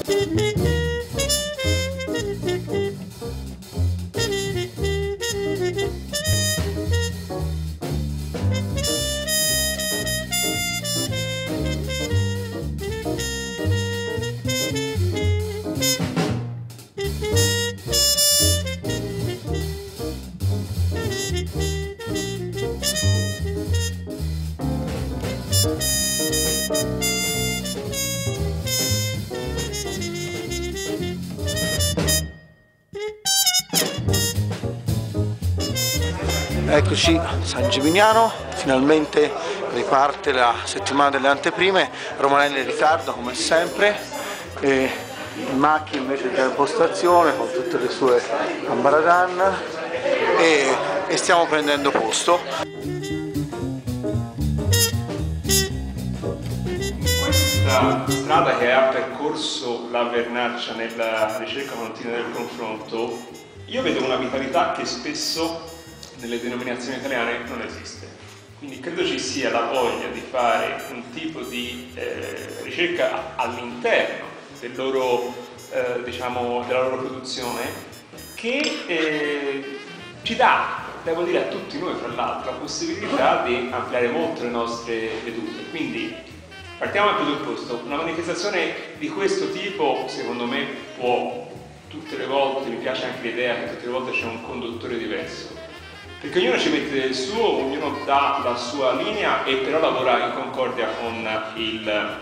Eccoci a San Gimignano, finalmente riparte la settimana delle anteprime. Romanelli e Riccardo come sempre, e in macchina invece di postazione con tutte le sue ambaradan e stiamo prendendo posto. Questa strada che ha percorso la Vernaccia nella ricerca continua del confronto, io vedo una vitalità che spesso nelle denominazioni italiane non esiste. Quindi credo ci sia la voglia di fare un tipo di ricerca all'interno della loro produzione che ci dà, devo dire a tutti noi fra l'altro, la possibilità di ampliare molto le nostre vedute. Quindi partiamo dal presupposto: una manifestazione di questo tipo secondo me può, tutte le volte, mi piace anche l'idea che tutte le volte c'è un conduttore diverso, perché ognuno ci mette del suo, ognuno dà la sua linea e però lavora in concordia con il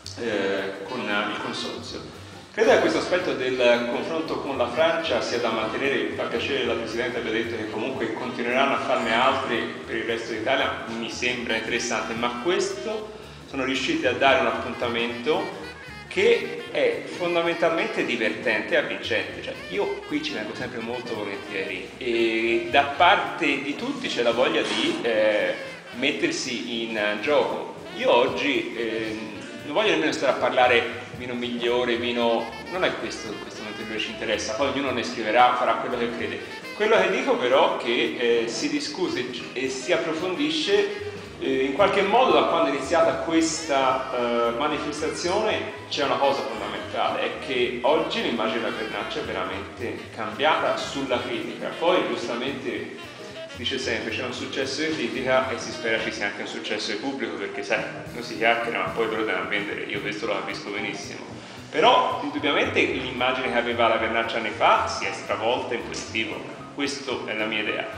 consorzio. Credo che questo aspetto del confronto con la Francia sia da mantenere. Fa piacere la Presidente abbia detto che comunque continueranno a farne altri per il resto d'Italia, mi sembra interessante, ma questo sono riusciti a dare un appuntamento che è fondamentalmente divertente e avvincente. Cioè, io qui ci vengo sempre molto volentieri e da parte di tutti c'è la voglia di mettersi in gioco. Io oggi non voglio nemmeno stare a parlare vino migliore, vino... non è questo che ci interessa, poi ognuno ne scriverà, farà quello che crede. Quello che dico però è che si discute e si approfondisce in qualche modo. Da quando è iniziata questa manifestazione c'è una cosa fondamentale, è che oggi l'immagine della Vernaccia è veramente cambiata sulla critica. Poi giustamente si dice sempre c'è un successo di critica e si spera ci sia anche un successo di pubblico, perché sai, non si chiacchiera ma poi però devono vendere, io questo lo capisco benissimo. Però indubbiamente l'immagine che aveva la Vernaccia anni fa si è stravolta in positivo, questa è la mia idea.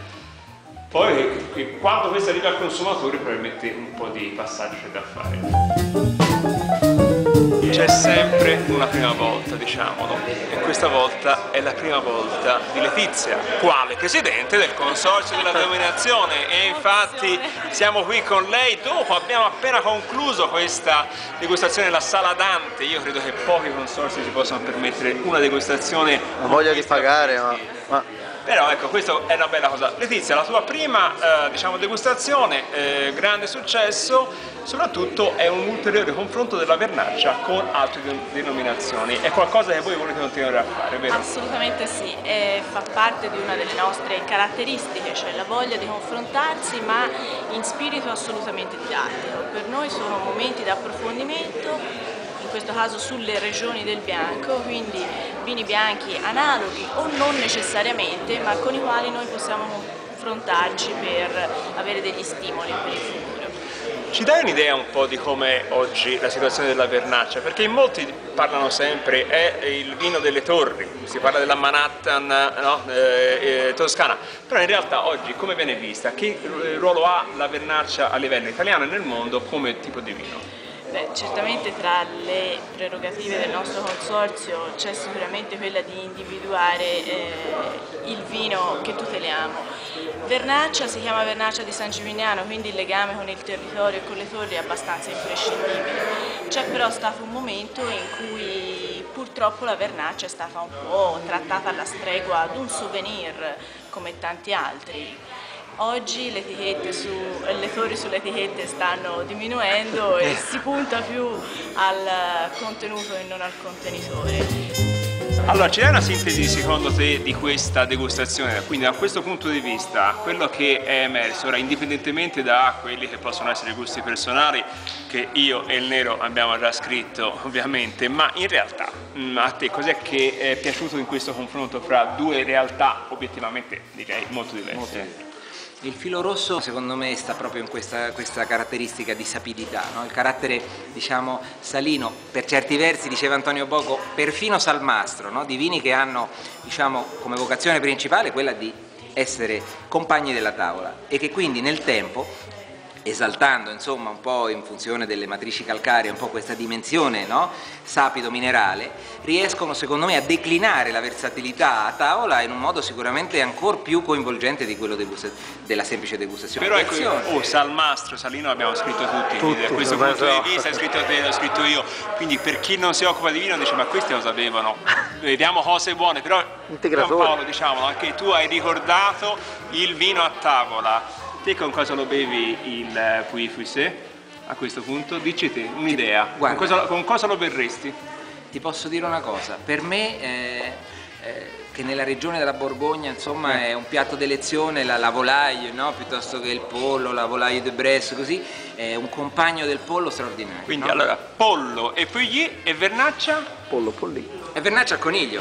Poi quando questo arriva al consumatore probabilmente un po' di passaggio c'è da fare. C'è sempre una prima volta, diciamolo, e questa volta è la prima volta di Letizia, quale presidente del consorzio della denominazione, e infatti siamo qui con lei dopo abbiamo appena concluso questa degustazione nella Sala Dante. Io credo che pochi consorzi si possano permettere una degustazione. Non voglia di pagare, ma... Però ecco, questa è una bella cosa. Letizia, la tua prima degustazione, grande successo, soprattutto è un ulteriore confronto della Vernaccia con altre denominazioni. È qualcosa che voi volete continuare a fare, vero? Assolutamente sì, fa parte di una delle nostre caratteristiche, cioè la voglia di confrontarsi ma in spirito assolutamente didattico. Per noi sono momenti di approfondimento, in questo caso sulle regioni del bianco, quindi vini bianchi analoghi o non necessariamente, ma con i quali noi possiamo confrontarci per avere degli stimoli per il futuro. Ci dai un'idea un po' di come oggi la situazione della Vernaccia? Perché in molti parlano sempre, è il vino delle torri, si parla della Manhattan, no? Toscana, però in realtà oggi come viene vista? Che ruolo ha la Vernaccia a livello italiano e nel mondo come tipo di vino? Beh, certamente tra le prerogative del nostro consorzio c'è sicuramente quella di individuare il vino che tuteliamo. Vernaccia si chiama Vernaccia di San Gimignano, quindi il legame con il territorio e con le torri è abbastanza imprescindibile. C'è però stato un momento in cui purtroppo la Vernaccia è stata un po' trattata alla stregua di un souvenir come tanti altri. Oggi le torri sulle etichette stanno diminuendo e si punta più al contenuto e non al contenitore. Allora, c'è una sintesi secondo te di questa degustazione? Quindi da questo punto di vista, quello che è emerso, ora indipendentemente da quelli che possono essere gusti personali, che io e il Nero abbiamo già scritto ovviamente, ma in realtà a te cos'è che è piaciuto in questo confronto fra due realtà obiettivamente direi molto diverse? Il filo rosso secondo me sta proprio in questa caratteristica di sapidità, no? Il carattere diciamo salino, per certi versi diceva Antonio Bogo, perfino salmastro, no? Di vini che hanno diciamo come vocazione principale quella di essere compagni della tavola e che quindi nel tempo, esaltando insomma un po' in funzione delle matrici calcaree un po' questa dimensione, no? Sapido minerale, riescono secondo me a declinare la versatilità a tavola in un modo sicuramente ancora più coinvolgente di quello della semplice degustazione. Però ecco, salmastro, salino l'abbiamo scritto tutti, da questo punto di vista hai scritto te, l'ho scritto io, quindi per chi non si occupa di vino dice ma questi lo sapevano, vediamo cose buone, però Paolo diciamolo, anche tu hai ricordato il vino a tavola. Te con cosa lo bevi il Puy Fuissé a questo punto? Dici te, un'idea, con cosa lo berresti? Ti posso dire una cosa, per me che nella regione della Borgogna insomma è un piatto d'elezione la volaille, no? Piuttosto che il pollo, la volaille de Bresse, così è un compagno del pollo straordinario. Quindi no? Allora pollo e Puy e vernaccia? Pollo, pollino. E vernaccia al coniglio.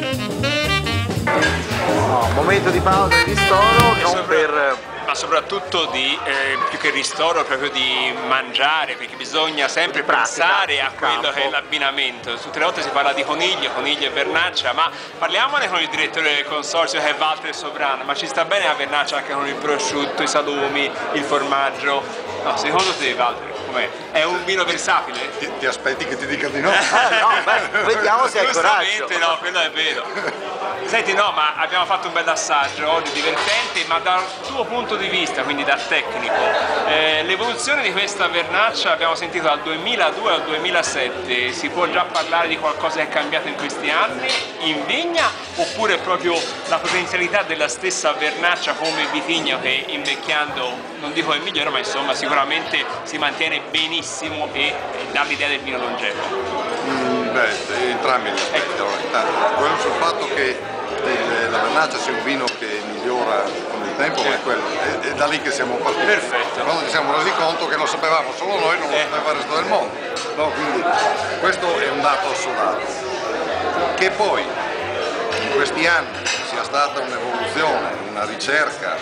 No, momento di pausa e ristoro, non per... Ma soprattutto di, più che ristoro, proprio di mangiare, perché bisogna sempre pensare a quello che è l'abbinamento. Tutte le volte si parla di coniglio e vernaccia, ma parliamone con il direttore del consorzio che è Walter Sobrano, ma ci sta bene la vernaccia anche con il prosciutto, i salumi, il formaggio? No, secondo te Walter, com'è? È un vino versatile? Ti aspetti che ti dica di no? Vediamo se hai coraggio. No, quello è vero. Senti, no, ma abbiamo fatto un bel assaggio oggi, divertente, ma dal tuo punto di vista, quindi da tecnico, l'evoluzione di questa vernaccia abbiamo sentito dal 2002 al 2007, si può già parlare di qualcosa che è cambiato in questi anni in vigna, oppure proprio la potenzialità della stessa vernaccia come vitigno che invecchiando, non dico è migliore, ma insomma sicuramente si mantiene benissimo e dà l'idea del vino longevo? Entrambi gli aspetti. Quello sul fatto che la vernaccia sia un vino che migliora con il tempo, ma è quello, è da lì che siamo partiti. Perfetto. Quando ci siamo resi conto che lo sapevamo solo noi, non lo sapeva il resto del mondo. No, quindi questo è un dato assoluto. Che poi in questi anni sia stata un'evoluzione, una ricerca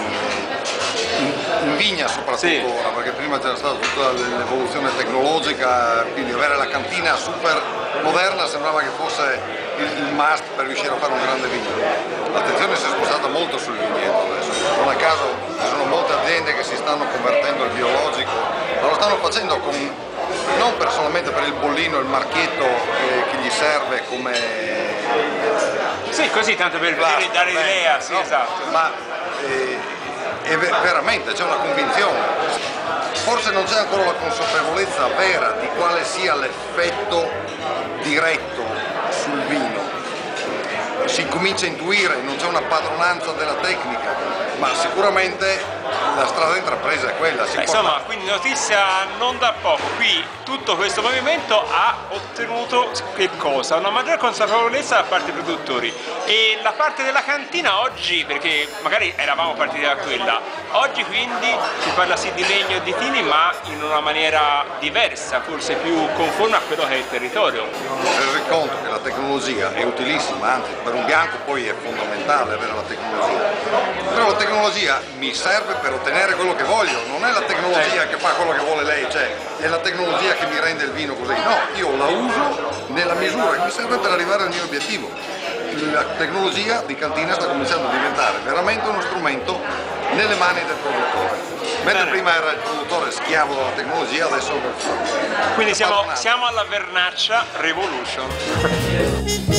in vigna soprattutto ora, perché prima c'era stata tutta l'evoluzione tecnologica, quindi avere la cantina super moderna sembrava che fosse il must per riuscire a fare un grande vino. L'attenzione si è spostata molto sul vigneto adesso, non a caso ci sono molte aziende che si stanno convertendo al biologico, ma lo stanno facendo non solamente per il bollino, il marchietto che gli serve come... Sì, così tanto per dare l'idea, sì, no? Esatto. Ma veramente c'è una convinzione, forse non c'è ancora la consapevolezza vera di quale sia l'effetto diretto sul vino. Si comincia a intuire, non c'è una padronanza della tecnica, ma sicuramente la strada intrapresa è quella. Insomma, quindi notizia non da poco, qui tutto questo movimento ha ottenuto che cosa? Una maggiore consapevolezza da parte dei produttori, e la parte della cantina oggi, perché magari eravamo partiti da quella, oggi quindi si parla sì di legno e di tini, ma in una maniera diversa, forse più conforme a quello che è il territorio. Resi conto che la tecnologia è utilissima, anzi per un bianco poi è fondamentale avere la tecnologia, però la tecnologia mi serve per ottenere quello che voglio, non è la tecnologia che fa quello che vuole lei, cioè è la tecnologia che mi rende il vino così, no, io la uso nella misura che mi serve per arrivare al mio obiettivo. La tecnologia di cantina sta cominciando a diventare veramente uno strumento nelle mani del produttore, mentre prima era il produttore schiavo della tecnologia, adesso... Quindi siamo alla vernaccia revolution.